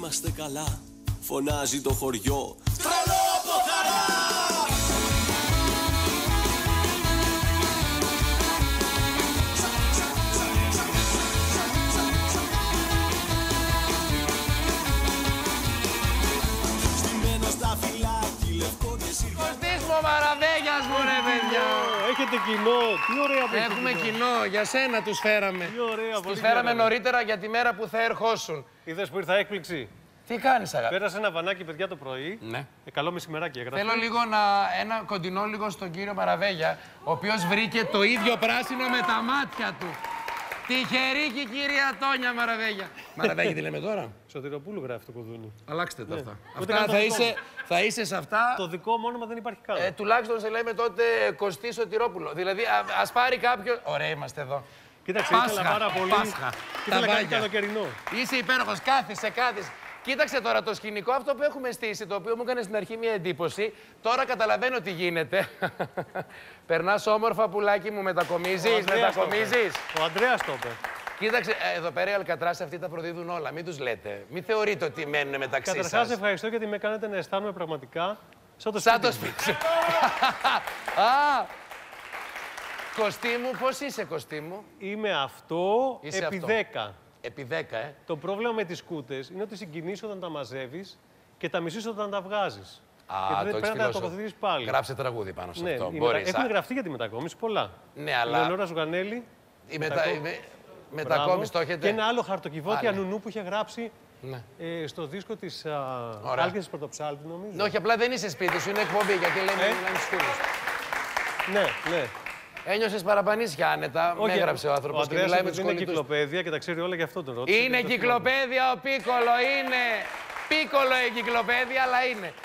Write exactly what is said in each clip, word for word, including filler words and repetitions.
Είμαστε καλά, φωνάζει το χωριό. Τρελό από χαρά! Στημένο στα φυλάκι, λευκό και σιγά. Κωστίσμο Μαραβέγιας μου ρε παιδιά. Έχετε κοινό, τι ωραία που Έχουμε κοινό, για σένα τους φέραμε. Τι ωραία, τους φέραμε νωρίτερα για τη μέρα που θα ερχόσουν. Είδες που ήρθα έκπληξη. Τι κάνεις αγάπη? Πέρασε ένα βανάκι, παιδιά, το πρωί. Ναι. Ε, καλό μεσημεράκι έγραφε. Θέλω λίγο να... ένα κοντινό λίγο στον κύριο Μαραβέγια, ο οποίος βρήκε το ίδιο πράσινο με τα μάτια του. Τυχερή και η κυρία Τόνια Μαραβέγια. Μαραβέγια τι λέμε τώρα? Σωτηροπούλου γράφει το κουδούνι. Αλλάξτε τα Ναι. αυτά. Ούτε Αυτά καν θα το είσαι, θα είσαι σε αυτά. Το δικό μου όνομα δεν υπάρχει καν. Ε, τουλάχιστον σε λέμε τότε Κωστή Σωτηρόπουλο. Δηλαδή, α, ας πάρει κάποιο. Ωραία, είμαστε εδώ. Κοίταξε, Πάσχα, ήθελα πάρα πολύ. Πάσχα, Ήθελα τα κάτι βάγια. καλοκαιρινό. Είσαι υπέροχος, κάθισε, κάθισε. Κοίταξε τώρα το σκηνικό αυτό που έχουμε στήσει, το οποίο μου έκανε στην αρχή μια εντύπωση. Τώρα καταλαβαίνω τι γίνεται. Περνάς όμορφα, πουλάκι μου, μετακομίζεις, μετακομίζεις. Ο Ανδρέας το είπε. Κοίταξε, ε, εδώ πέρα οι Αλκατράς αυτοί τα προδίδουν όλα, μην τους λέτε. Μην θεωρείτε ότι μένουν μεταξύ σας. Καταρχάς, ευχαριστώ γιατί με κάνετε να αισθάνομαι πραγματικά σαν το Σαν σπίτι. το σπίτι σου. Α, Κωστή μου, πώς είσαι, Κωστή μου? Είμαι αυτό Είσαι επί αυτό. δέκα. Επί δέκα, ε. Το πρόβλημα με τις σκούτες είναι ότι συγκινείς όταν τα μαζεύεις και τα μισείς όταν τα βγάζεις. Α, γιατί το δεν έχεις πρέπει να τα φιλόσοφο. τοποθετήσεις πάλι. Γράψε τραγούδι πάνω σε Ναι, αυτό. η Μπορείς. μετα... Έχουν Α, γραφτεί για τη μετακόμιση πολλά. Ναι, αλλά Λεωνόρα Ζουγανέλη. η μετα... μετακό- η με- μετακόμιση το έχετε. Και ένα άλλο χαρτοκιβώτια Άλλη. νουνού που είχε γράψει Ναι. ε, στο δίσκο της Ωραία. Άλκης Πρωτοψάλτη, νομίζω. Ναι, όχι, απλά δεν είσαι σπίτι σου, είναι εκπομπή, γιατί λέμε Ε. μιλάμε στους φίλους. Ναι, ναι. Ένιωσες παραπανήσια άνετα, με έγραψε ο άνθρωπος και Ανδρέας μιλάει με επειδή τους είναι κολλητούς. κυκλοπαίδεια και τα ξέρει όλα, γι' αυτό τον ρώτησε. Είναι και το κυκλοπαίδεια ο Πίκολο, είναι Πίκολο η κυκλοπαίδεια, αλλά είναι.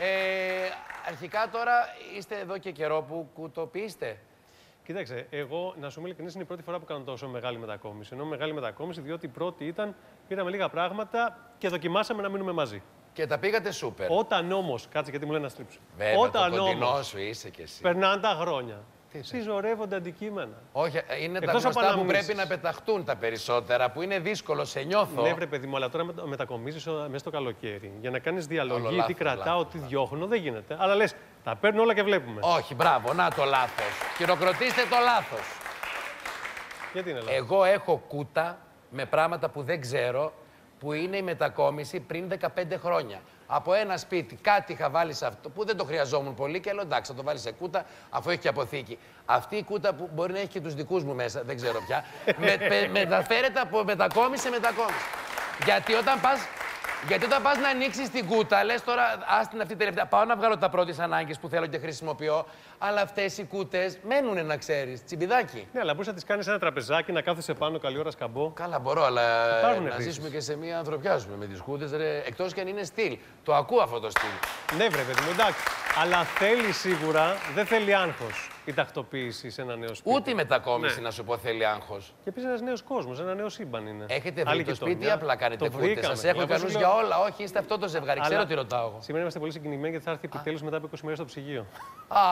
Ε, αρχικά τώρα είστε εδώ και καιρό που κουτοποιείστε. Κοίταξε, εγώ να σου είμαι ειλικρινής, είναι η πρώτη φορά που κάνω τόσο μεγάλη μετακόμιση. Ενώ μεγάλη μετακόμιση, διότι η πρώτη ήταν, πήραμε λίγα πράγματα και δοκιμάσαμε να μείνουμε μαζί. Και τα πήγατε σούπερ. Όταν όμως, κάτσε γιατί μου λένε να στρίψω. Βέβαια, Όταν το κοντινό όμως σου είσαι κι εσύ. περνάνε τα χρόνια, Τι συσσωρεύονται αντικείμενα. Όχι, είναι τα Εκτός από γνωστά που αναμνήσεις. πρέπει να πεταχτούν τα περισσότερα, που είναι δύσκολο, σε νιώθω. Ναι, βρε παιδί μου, αλλά τώρα μετα- μετακομίζεις ο- μέσα στο καλοκαίρι. Για να κάνεις διαλογή, Όλο λάθος, τι κρατάω, λάθος, τι διώχνω, δεν γίνεται. Αλλά λες, τα παίρνω όλα και βλέπουμε. Όχι, μπράβο, να το λάθος. Χειροκροτήστε το λάθος. Γιατί είναι λάθος. Εγώ έχω κούτα με πράγματα που δεν ξέρω, που είναι η μετακόμιση πριν δεκαπέντε χρόνια. Από ένα σπίτι κάτι είχα βάλει σε αυτό που δεν το χρειαζόμουν πολύ και λέω εντάξει, θα το βάλει σε κούτα αφού έχει και αποθήκη. Αυτή η κούτα που μπορεί να έχει και τους δικούς μου μέσα, δεν ξέρω πια, με, με, μεταφέρεται από μετακόμιση σε μετακόμιση. Γιατί όταν πας, γιατί όταν πας να ανοίξεις την κούτα, λες τώρα, άστην αυτή τελευταία, πάω να βγάλω τα πρώτες ανάγκες που θέλω και χρησιμοποιώ, αλλά αυτές οι κούτες μένουνε να ξέρεις, τσιμπιδάκι. Ναι, αλλά μπορείς να τις κάνεις ένα τραπεζάκι, να κάθεσαι πάνω καλή ώρα σκαμπό. Καλά, μπορώ, αλλά Υπάρχουν να χρήσεις. ζήσουμε και σε μια ανθρωπιά ζούμε με τις κούτες, ρε, εκτός και αν είναι στυλ. Το ακούω αυτό το στυλ. Ναι, βρε παιδί μου, εντάξει. Αλλά θέλει σίγουρα, δεν θέλει άγχος η τακτοποίηση σε ένα νέο σπίτι. Ούτε η μετακόμιση, Ναι. να σου πω, θέλει άγχος. Και επίσης ένας νέος κόσμος, ένα νέο σύμπαν είναι. Έχετε Άλλη βρει το γειτονιά. σπίτι ή απλά κάνετε Το φούτες? βρήκαμε. Σας έχω Εγώ σου ικανούς λέω- για όλα. Όχι, είστε αυτό το ζευγάρι. Ξέρω Αλλά τι ρωτάω εγώ. Σήμερα είμαστε πολύ συγκινημένοι γιατί θα έρθει επιτέλους μετά από είκοσι μέρες στο ψυγείο. Α,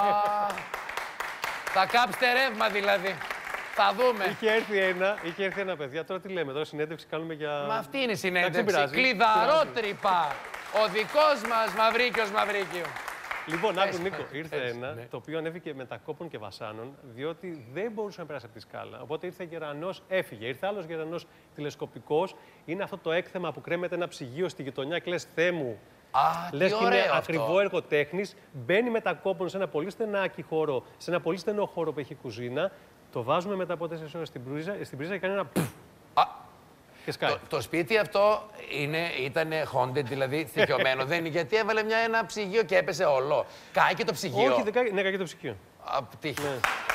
θα κάψετε ρεύμα δηλαδή. Θα δούμε. Είχε έρθει ένα, είχε έρθει ένα παιδιά. Τώρα τι λέμε, τώρα συνέντευξη κάνουμε για. Μα αυτή είναι η Εντάξει, δεν συνέντευξη. πειράζει. Κλειδαρότρυπα. Ο δικός μας Μαυρίκιος Μαυρίκιο. Λοιπόν, άκου Πες, Νίκο, πες, ήρθε πες, ένα ναι. το οποίο ανέβηκε μετακόπων και βασάνων, διότι δεν μπορούσε να περάσει από τη σκάλα. Οπότε ήρθε γερανός, έφυγε. Ήρθε άλλος γερανός τηλεσκοπικός. Είναι αυτό το έκθεμα που κρέμεται ένα ψυγείο στη γειτονιά και λες Θεέ μου. Α, Λες τι και είναι ωραίο ακριβό αυτό. έργο τέχνης. Μπαίνει μετακόπων σε ένα πολύ στενάκι χώρο, σε ένα πολύ στενό χώρο που έχει κουζίνα. Το βάζουμε μετά από τέσσερις ώρες στην πρίζα, στην πρίζα και κάνει ένα πφ Α, και σκάει. Το, το σπίτι αυτό είναι, ήταν haunted, δηλαδή θικιωμένο. Δεν είναι γιατί έβαλε μια, ένα ψυγείο και έπεσε όλο. Κάει και το ψυγείο. Όχι, δεν κάει, ναι, κάει και το ψυγείο. Α, τύχη. Ναι.